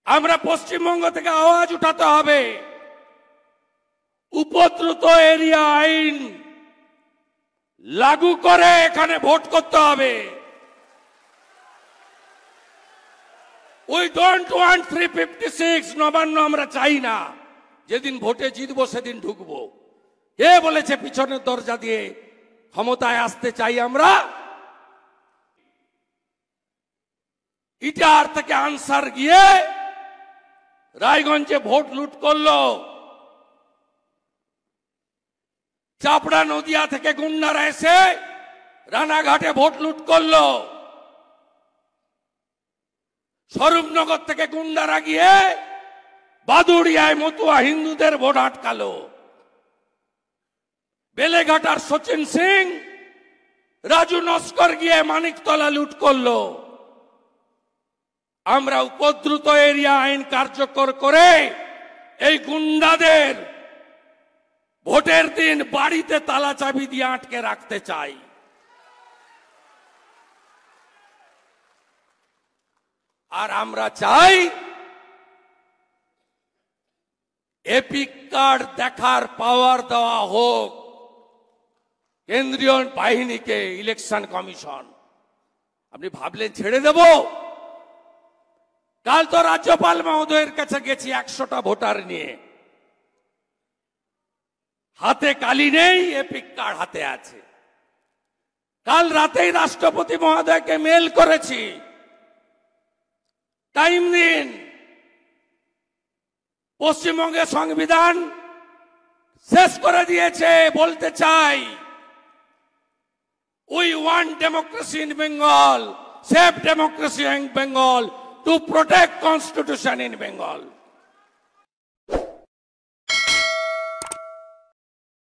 আমরা পশ্চিমবঙ্গ থেকে আওয়াজ উঠাতে হবে, উপদ্রুত এরিয়া আইন লাগু করে এখানে ভোট করতে হবে। উই ডোন্ট ওয়ান্ট 356 নবান্ন আমরা চাই না। যেদিন ভোটে জিতবো সেদিন ঢুকবো। এ বলেছে পিছনের দরজা দিয়ে ক্ষমতায় আসতে চাই আমরা। ইটার থেকে আনসার গিয়ে রায়গঞ্জে ভোট লুট করলো, চাপড়া নদিয়া থেকে গুন্ডারা এসে রানাঘাটে ভোট লুট করলো, স্বরূপনগর থেকে গুন্ডারা গিয়ে বাদুড়িয়ায় মতুয়া হিন্দুদের ভোট আটকালো, বেলেঘাটার সচিন সিং রাজু নস্কর গিয়ে মানিকতলা লুট করলো। আমরা উপদ্রুত এরিয়া আইন কার্যকর করে এই গুন্ডাদের ভোটের দিন বাড়িতে তালা চাবি দিয়ে আটকে রাখতে চাই। আর আমরা চাই এপিক কার্ড দেখার পাওয়ার দেওয়া হোক কেন্দ্রীয় বাহিনীকে, ইলেকশন কমিশন। আপনি ভাবলেন ছেড়ে দেব? কাল তো রাজ্যপাল মহোদয়ের কাছে গেছি 100টা ভোটার নিয়ে, হাতে কালি নেই, এপিক কার্ড হাতে আছে। কাল রাতেই রাষ্ট্রপতি মহোদয়কে মেল করেছি, টাইম দিন। পশ্চিমবঙ্গের সংবিধান শেষ করে দিয়েছে। বলতে চাই, we want democracy in Bengal, safe democracy in Bengal, to protect constitution in Bengal.